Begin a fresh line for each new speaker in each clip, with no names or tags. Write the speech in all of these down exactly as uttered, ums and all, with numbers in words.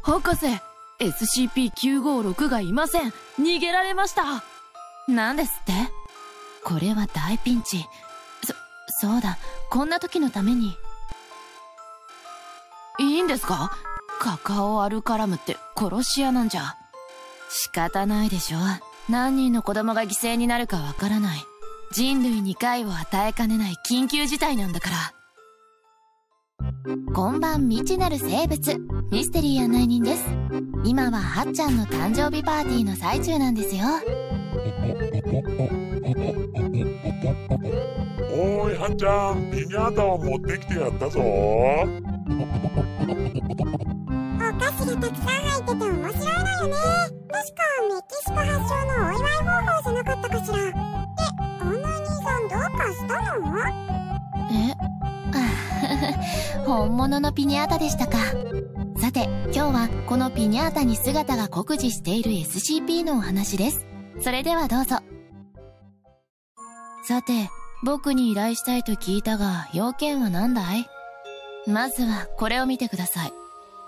博士、エスシーピーきゅうごろく がいません。逃げられました。なんですって？これは大ピンチ。そ、そうだ、こんな時のために。いいんですか？カカオアルカラムって殺し屋なんじゃ。仕方ないでしょ。何人の子供が犠牲になるかわからない。人類に害を与えかねない緊急事態なんだから。こんばん未知なる生物、ミステリー案内人です。今ははっちゃんの誕生日パーティーの最中なんですよ。
おーいはっちゃん、ピニャータを持ってきてやったぞ。
お菓子がたくさん入ってて面白いのよね。確かメキシコ発祥のお祝い方法じゃなかったかしら。え、案内人さんどうかしたの？
え本物のピニャータでしたか。さて、今日はこのピニャータに姿が酷似している エスシーピー のお話です。それではどうぞ。さて、僕に依頼したいと聞いたが、要件は何だい？まずはこれを見てください。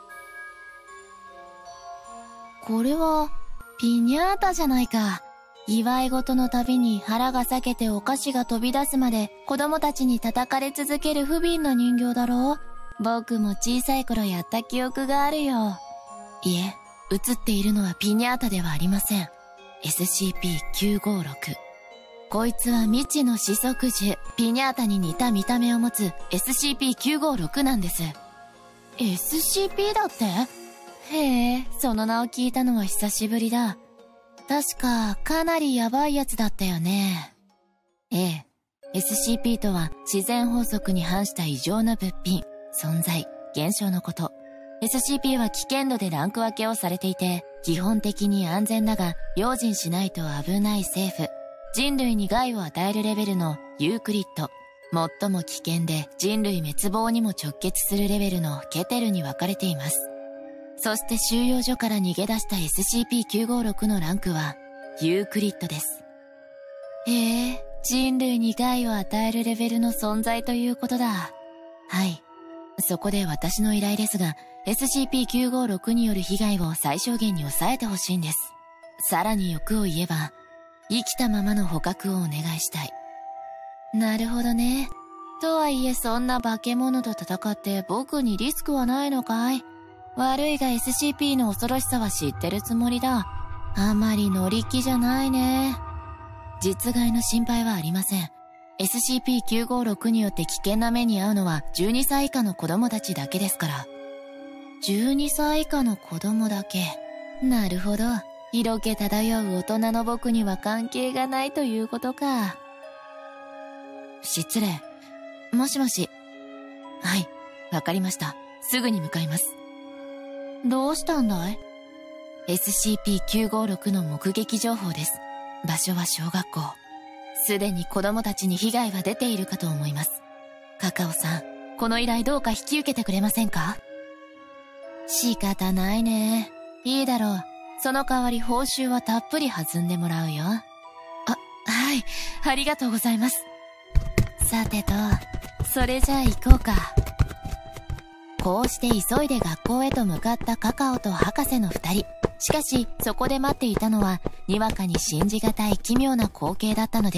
これは、ピニャータじゃないか。祝い事のたびに腹が裂けてお菓子が飛び出すまで子供たちに叩かれ続ける不憫な人形だろう。僕も小さい頃やった記憶があるよ。いえ、映っているのはピニャータではありません。エスシーピーきゅうごろく。こいつは未知の四足獣、ピニャータに似た見た目を持つ エスシーピーきゅうごろく なんです。エスシーピー だって？へえ、その名を聞いたのは久しぶりだ。確か、かなりヤバいやつだったよね。ええ。エスシーピー とは自然法則に反した異常な物品、存在、現象のこと。エスシーピー は危険度でランク分けをされていて、基本的に安全だが、用心しないと危ないセーフ。人類に害を与えるレベルのユークリッド。最も危険で人類滅亡にも直結するレベルのケテルに分かれています。そして収容所から逃げ出した エスシーピーきゅうごろく のランクはユークリッドです。へえ、人類に害を与えるレベルの存在ということだ。はい。そこで私の依頼ですが、エスシーピーきゅうごろく による被害を最小限に抑えてほしいんです。さらに欲を言えば、生きたままの捕獲をお願いしたい。なるほどね。とはいえそんな化け物と戦って僕にリスクはないのかい？悪いが エスシーピー の恐ろしさは知ってるつもりだ。あまり乗り気じゃないね。実害の心配はありません。エスシーピーきゅうごろく によって危険な目に遭うのはじゅうにさい以下の子供たちだけですから。じゅうにさい以下の子供だけ。なるほど。色気漂う大人の僕には関係がないということか。失礼。もしもし。はい、わかりました。すぐに向かいます。どうしたんだい？ エスシーピーきゅうごろく の目撃情報です。場所は小学校。すでに子供たちに被害が出ているかと思います。カカオさん、この依頼どうか引き受けてくれませんか？仕方ないね。いいだろう。その代わり報酬はたっぷり弾んでもらうよ。あ、はい、ありがとうございます。さてと、それじゃあ行こうか。こうして急いで学校へと向かったカカオと博士の二人。しかし、そこで待っていたのは、にわかに信じがたい奇妙な光景だったのです。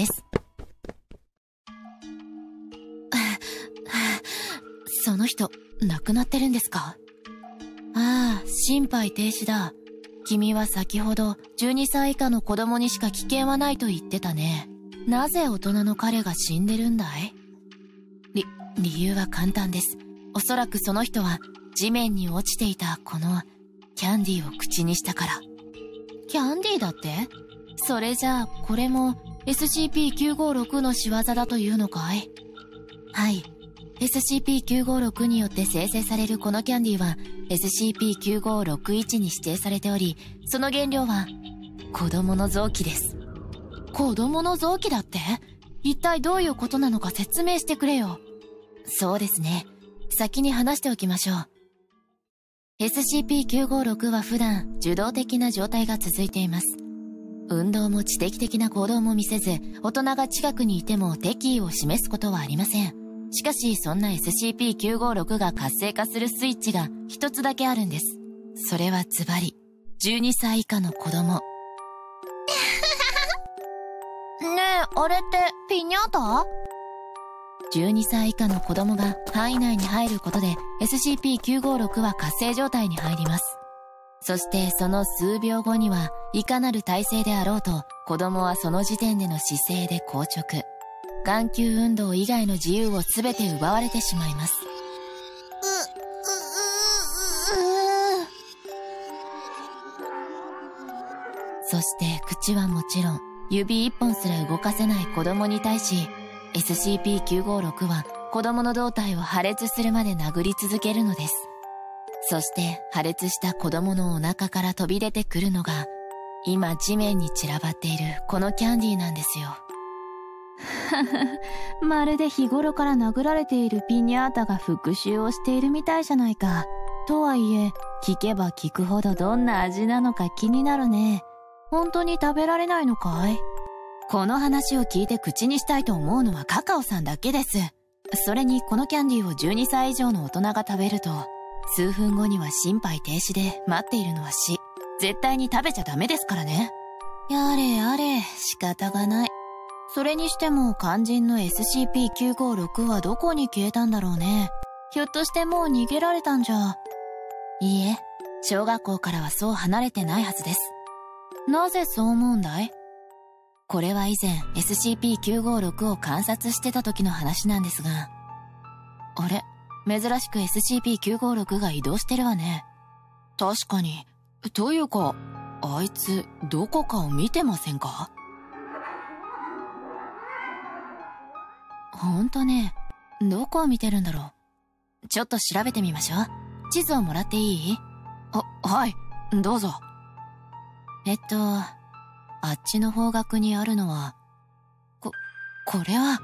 その人、亡くなってるんですか？ああ、心肺停止だ。君は先ほど、じゅうにさい以下の子供にしか危険はないと言ってたね。なぜ大人の彼が死んでるんだい？り、理由は簡単です。おそらくその人は地面に落ちていたこのキャンディーを口にしたから。キャンディーだって？それじゃあこれも エスシーピーきゅうごろく の仕業だというのかい？はい。エスシーピーきゅうごろく によって生成されるこのキャンディーは エスシーピーきゅうごろくいち に指定されており、その原料は子供の臓器です。子供の臓器だって？一体どういうことなのか説明してくれよ。そうですね。先に話しておきましょう。エスシーピーきゅうごろく は普段受動的な状態が続いています。運動も知的的な行動も見せず、大人が近くにいても敵意を示すことはありません。しかしそんな エスシーピーきゅうごろく が活性化するスイッチが一つだけあるんです。 それはズバリ、じゅうにさい以下の子供。ねえ、あれってピニャータ？ じゅうにさい以下の子供が範囲内に入ることで エスシーピーきゅうごろく は活性状態に入ります。そしてその数秒後にはいかなる体勢であろうと子供はその時点での姿勢で硬直。眼球運動以外の自由を全て奪われてしまいます。そして口はもちろん指一本すら動かせない子供に対し エスシーピーきゅうごろく は子供の胴体を破裂するまで殴り続けるのです。そして破裂した子供のお腹から飛び出てくるのが今地面に散らばっているこのキャンディーなんですよ。
まるで日頃から殴られているピニャータが復讐をしているみたいじゃないか。とはいえ聞けば聞くほどどんな味なのか気になるね。本当に食べられないのかい？
この話を聞いて口にしたいと思うのはカカオさんだけです。それにこのキャンディーをじゅうにさい以上の大人が食べると数分後には心肺停止で待っているのは死。絶対に食べちゃダメですからね。
やれやれ、仕方がない。それにしても肝心の エスシーピーきゅうごろく はどこに消えたんだろうね。ひょっとしてもう逃げられたんじゃ。
いいえ、小学校からはそう離れてないはずです。
なぜそう思うんだい？
これは以前 エスシーピーきゅうごろく を観察してた時の話なんですが。あれ？珍しく エスシーピーきゅうごろく が移動してるわね。
確かに。というか、あいつどこかを見てませんか？
ほんとね、どこを見てるんだろう。ちょっと調べてみましょう。地図をもらっていい？
あ、はい、どうぞ。
えっと、あっちの方角にあるのは、こ、これは。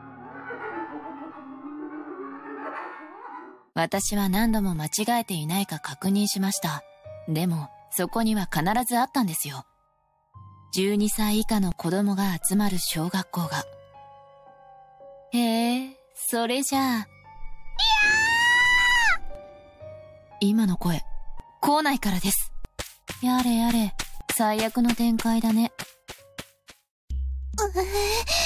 私は何度も間違えていないか確認しました。でも、そこには必ずあったんですよ。じゅうにさい以下の子供が集まる小学校が。へえ、それじゃあ。いやー！今の声、校内からです。やれやれ、最悪の展開だね。うえー、うえ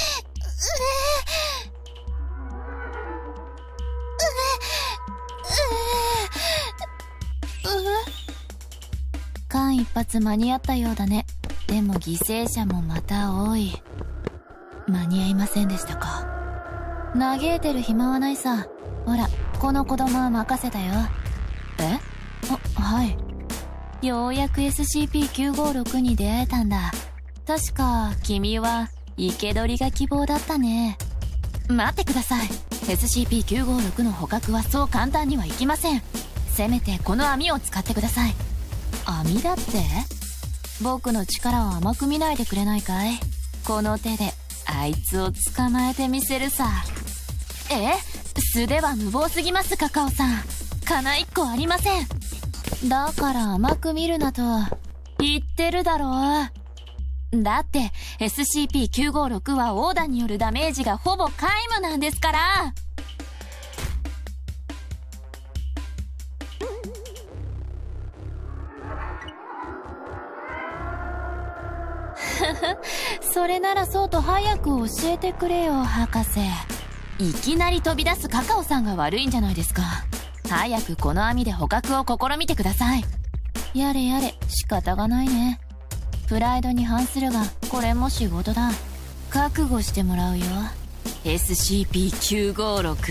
間一髪間に合ったようだね。でも犠牲者もまた多い。間に合いませんでしたか。嘆いてる暇はないさ。ほら、この子供は任せたよ。え？あ、はい。ようやく エスシーピーきゅうごろく に出会えたんだ。確か君は生け捕りが希望だったね。待ってください。 エスシーピーきゅうごろく の捕獲はそう簡単にはいきません。せめてこの網を使ってください。網だって？僕の力を甘く見ないでくれないかい？この手であいつを捕まえてみせるさ。え？素手は無謀すぎます、カカオさん。金一個ありません。だから甘く見るなと言ってるだろう。だって エスシーピーきゅうごろく はオーダーによるダメージがほぼ皆無なんですから。それならそうと早く教えてくれよ、博士。いきなり飛び出すカカオさんが悪いんじゃないですか。早くこの網で捕獲を試みてください。やれやれ、仕方がないね。プライドに反するが、これも仕事だ。覚悟してもらうよ。エスシーピーきゅうごろく。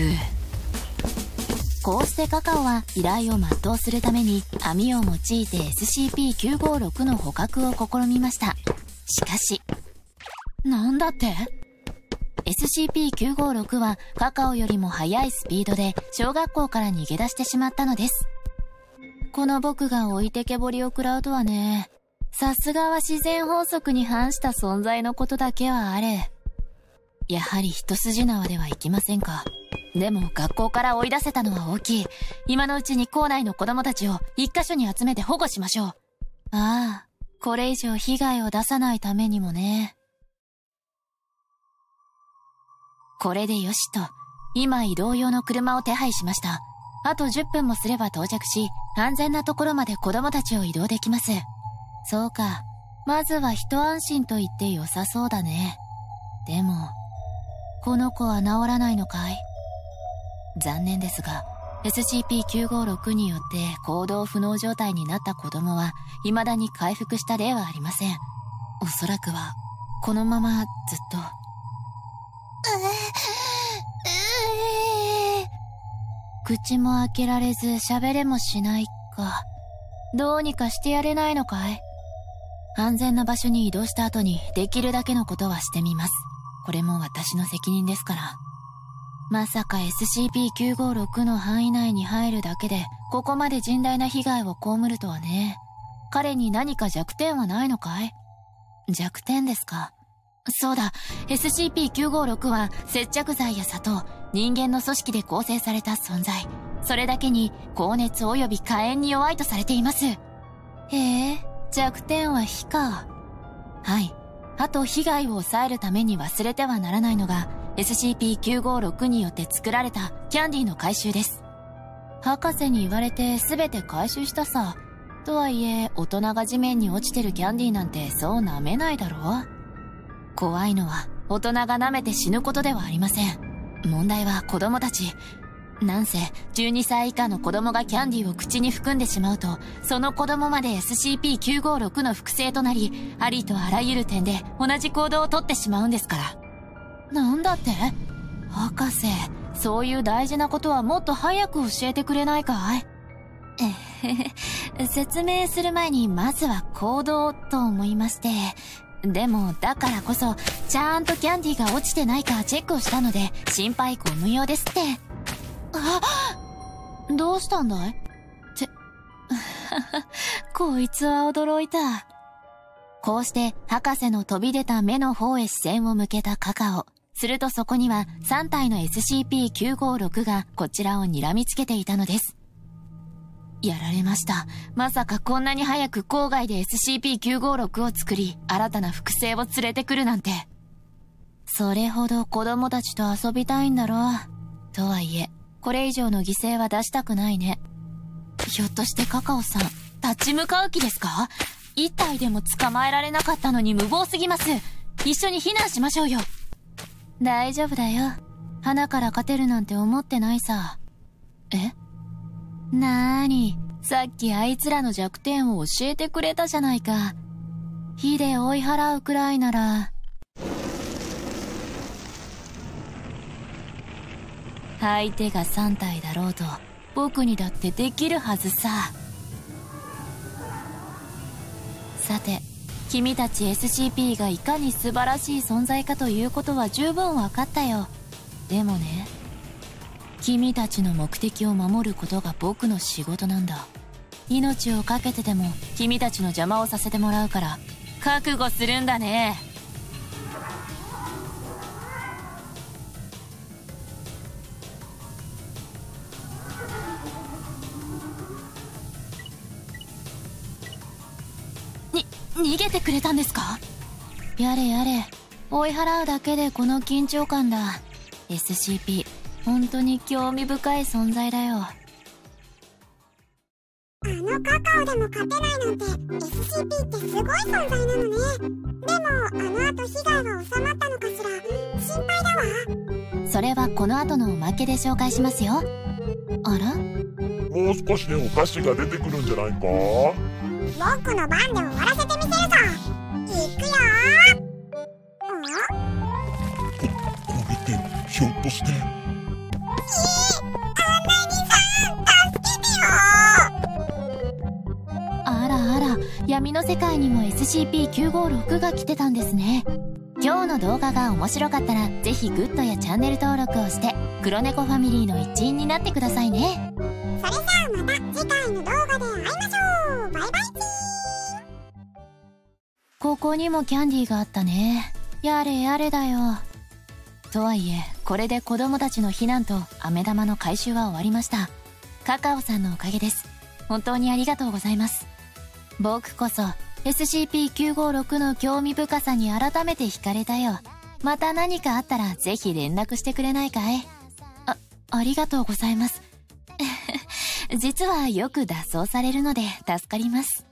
こうしてカカオは依頼を全うするために網を用いて エスシーピーきゅうごろく の捕獲を試みました。しかし、なんだって？ エスシーピーきゅうごろく はカカオよりも速いスピードで小学校から逃げ出してしまったのです。この僕が置いてけぼりを食らうとはね。さすがは自然法則に反した存在のことだけはあれ。やはり一筋縄ではいきませんか。でも学校から追い出せたのは大きい。今のうちに校内の子供たちを一箇所に集めて保護しましょう。ああ、これ以上被害を出さないためにもね。これでよしと、今移動用の車を手配しました。 あとじゅっぷんもすれば到着し、安全なところまで子供たちを移動できます。そうか。まずは一安心と言って良さそうだね。でも、この子は治らないのかい？残念ですが、エスシーピーきゅうごろく によって行動不能状態になった子供は未だに回復した例はありません。おそらくは、このままずっと。うう口も開けられず喋れもしないか。どうにかしてやれないのかい？安全な場所に移動した後にできるだけのことはしてみます。これも私の責任ですから。まさか エスシーピーきゅうごろく の範囲内に入るだけでここまで甚大な被害を被るとはね。彼に何か弱点はないのかい？弱点ですか。そうだ、エスシーピーきゅうごろく は接着剤や砂糖、人間の組織で構成された存在。それだけに高熱及び火炎に弱いとされています。へえ、弱点は火か。はい。あと被害を抑えるために忘れてはならないのが エスシーピーきゅうごろく によって作られたキャンディーの回収です。博士に言われて全て回収したさ。とはいえ、大人が地面に落ちてるキャンディーなんてそう舐めないだろう。怖いのは大人が舐めて死ぬことではありません。問題は子供たち。なんせじゅうにさい以下の子供がキャンディーを口に含んでしまうと、その子供まで エスシーピーきゅうごろく の複製となり、ありとあらゆる点で同じ行動をとってしまうんですから。なんだって？博士、そういう大事なことはもっと早く教えてくれないかい？えへへ、説明する前にまずは行動と思いまして。でも、だからこそ、ちゃんとキャンディーが落ちてないかチェックをしたので、心配ご無用ですって。あ、どうしたんだい？って、こいつは驚いた。こうして、博士の飛び出た目の方へ視線を向けたカカオ。するとそこにはさん体の エスシーピーきゅうごろく がこちらを睨みつけていたのです。やられました。まさかこんなに早く郊外で エスシーピーきゅうごろく を作り、新たな複製を連れてくるなんて。それほど子供たちと遊びたいんだろう。とはいえ、これ以上の犠牲は出したくないね。ひょっとしてカカオさん、立ち向かう気ですか？一体でも捕まえられなかったのに無謀すぎます。一緒に避難しましょうよ。大丈夫だよ。花から勝てるなんて思ってないさ。え？なーに、さっきあいつらの弱点を教えてくれたじゃないか。火で追い払うくらいなら。相手がさん体だろうと、僕にだってできるはずさ。さて、君たち エスシーピー がいかに素晴らしい存在かということは十分わかったよ。でもね、君たちの目的を守ることが僕の仕事なんだ。命を懸けてでも君たちの邪魔をさせてもらうから、覚悟するんだね。に、逃げてくれたんですか？やれやれ、追い払うだけでこの緊張感だ。エスシーピー、本当に興味深い存在だよ。
あのカカオでも勝てないなんて エスシーピー ってすごい存在なのね。でもあの後被害は収まったのかしら？心配だわ。
それはこの後のおまけで紹介しますよ。あら？
もう少しでお菓子が出てくるんじゃないか？
僕の番で終わらせてみせるぞ。いくよー。
こ、これってひょっとして？
あらあら、闇の世界にも エスシーピーきゅうごろく が来てたんですね。今日の動画が面白かったら、ぜひグッドやチャンネル登録をして、黒猫ファミリーの一員になってくださいね。
それじゃあまた次回の動画で会いましょう。バイバイチー。
ここにもキャンディーがあったね。やれやれだよ。とはいえ、これで子供たちの避難と飴玉の回収は終わりました。カカオさんのおかげです。本当にありがとうございます。僕こそ エスシーピーきゅうごろく の興味深さに改めて惹かれたよ。また何かあったらぜひ連絡してくれないかい？あ、ありがとうございます。 実はよく脱走されるので助かります。